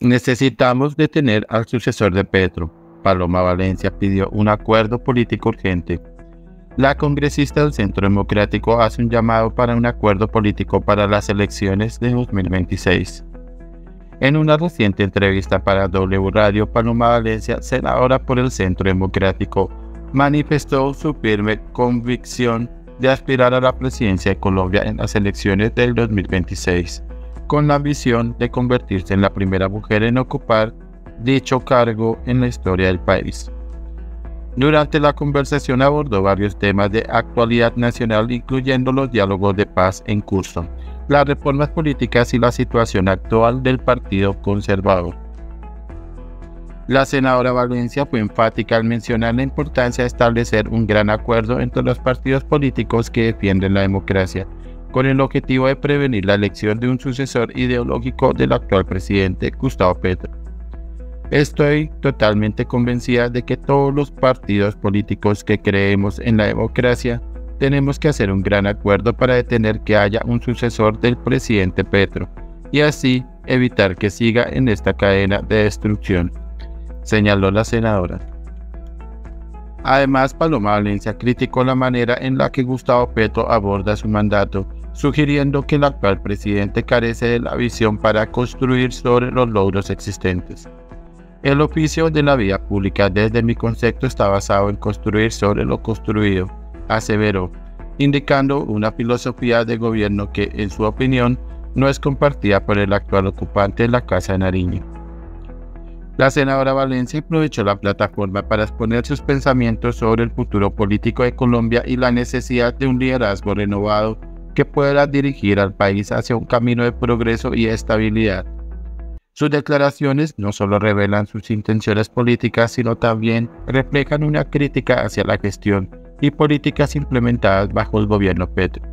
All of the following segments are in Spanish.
Necesitamos detener al sucesor de Petro. Paloma Valencia pidió un acuerdo político urgente. La congresista del Centro Democrático hace un llamado para un acuerdo político para las elecciones de 2026. En una reciente entrevista para W Radio, Paloma Valencia, senadora por el Centro Democrático, manifestó su firme convicción de aspirar a la presidencia de Colombia en las elecciones del 2026, con la ambición de convertirse en la primera mujer en ocupar dicho cargo en la historia del país. Durante la conversación abordó varios temas de actualidad nacional, incluyendo los diálogos de paz en curso, las reformas políticas y la situación actual del Partido Conservador. La senadora Valencia fue enfática al mencionar la importancia de establecer un gran acuerdo entre los partidos políticos que defienden la democracia, con el objetivo de prevenir la elección de un sucesor ideológico del actual presidente Gustavo Petro. Estoy totalmente convencida de que todos los partidos políticos que creemos en la democracia tenemos que hacer un gran acuerdo para detener que haya un sucesor del presidente Petro y así evitar que siga en esta cadena de destrucción, señaló la senadora. Además, Paloma Valencia criticó la manera en la que Gustavo Petro aborda su mandato, sugiriendo que el actual presidente carece de la visión para construir sobre los logros existentes. El oficio de la vida pública, desde mi concepto, está basado en construir sobre lo construido, aseveró, indicando una filosofía de gobierno que, en su opinión, no es compartida por el actual ocupante de la Casa de Nariño. La senadora Valencia aprovechó la plataforma para exponer sus pensamientos sobre el futuro político de Colombia y la necesidad de un liderazgo renovado que pueda dirigir al país hacia un camino de progreso y estabilidad. Sus declaraciones no solo revelan sus intenciones políticas, sino también reflejan una crítica hacia la gestión y políticas implementadas bajo el gobierno Petro.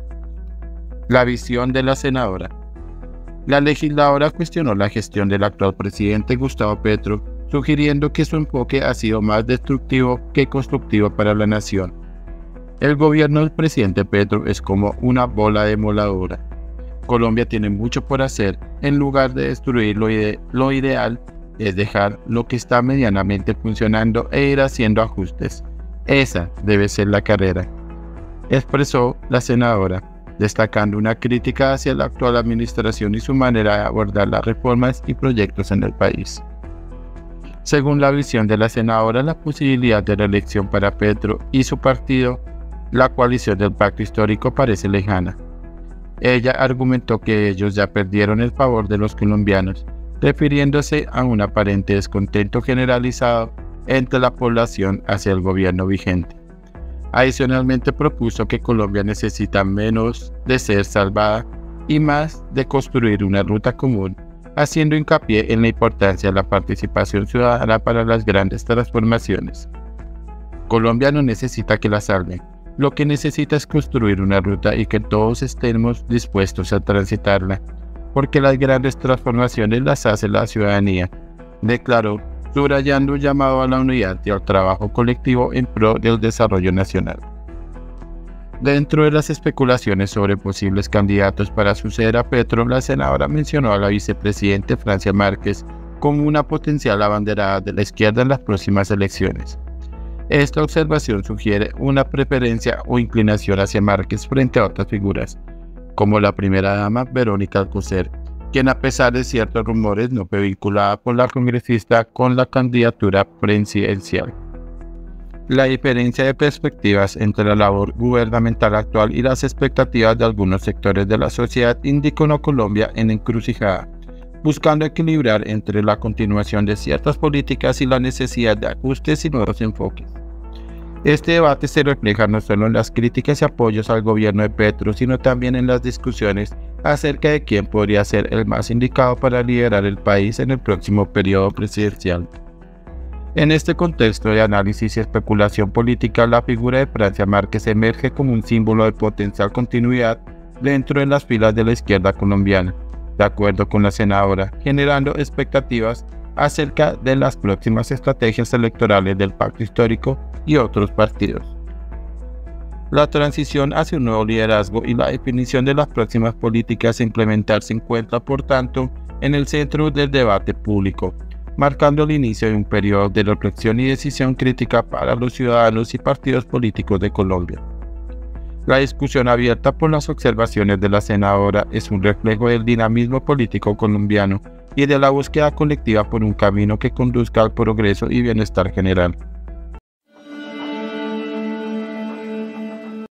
La visión de la senadora. La legisladora cuestionó la gestión del actual presidente Gustavo Petro, sugiriendo que su enfoque ha sido más destructivo que constructivo para la nación. El gobierno del presidente Petro es como una bola demoledora. Colombia tiene mucho por hacer. En lugar de destruir lo ideal es dejar lo que está medianamente funcionando e ir haciendo ajustes. Esa debe ser la carrera, expresó la senadora, destacando una crítica hacia la actual administración y su manera de abordar las reformas y proyectos en el país. Según la visión de la senadora, la posibilidad de reelección para Petro y su partido, la coalición del Pacto Histórico, parece lejana. Ella argumentó que ellos ya perdieron el favor de los colombianos, refiriéndose a un aparente descontento generalizado entre la población hacia el gobierno vigente. Adicionalmente propuso que Colombia necesita menos de ser salvada y más de construir una ruta común, haciendo hincapié en la importancia de la participación ciudadana para las grandes transformaciones. Colombia no necesita que la salven. Lo que necesita es construir una ruta y que todos estemos dispuestos a transitarla, porque las grandes transformaciones las hace la ciudadanía, declaró, subrayando un llamado a la unidad y al trabajo colectivo en pro del desarrollo nacional. Dentro de las especulaciones sobre posibles candidatos para suceder a Petro, la senadora mencionó a la vicepresidenta Francia Márquez como una potencial abanderada de la izquierda en las próximas elecciones. Esta observación sugiere una preferencia o inclinación hacia Márquez frente a otras figuras, como la primera dama Verónica Alcocer, quien, a pesar de ciertos rumores, no fue vinculada por la congresista con la candidatura presidencial. La diferencia de perspectivas entre la labor gubernamental actual y las expectativas de algunos sectores de la sociedad indica una Colombia en encrucijada, buscando equilibrar entre la continuación de ciertas políticas y la necesidad de ajustes y nuevos enfoques. Este debate se refleja no solo en las críticas y apoyos al gobierno de Petro, sino también en las discusiones acerca de quién podría ser el más indicado para liderar el país en el próximo periodo presidencial. En este contexto de análisis y especulación política, la figura de Francia Márquez emerge como un símbolo de potencial continuidad dentro de las filas de la izquierda colombiana, de acuerdo con la senadora, generando expectativas acerca de las próximas estrategias electorales del Pacto Histórico y otros partidos. La transición hacia un nuevo liderazgo y la definición de las próximas políticas a implementar se encuentra, por tanto, en el centro del debate público, marcando el inicio de un periodo de reflexión y decisión crítica para los ciudadanos y partidos políticos de Colombia. La discusión abierta por las observaciones de la senadora es un reflejo del dinamismo político colombiano y de la búsqueda colectiva por un camino que conduzca al progreso y bienestar general.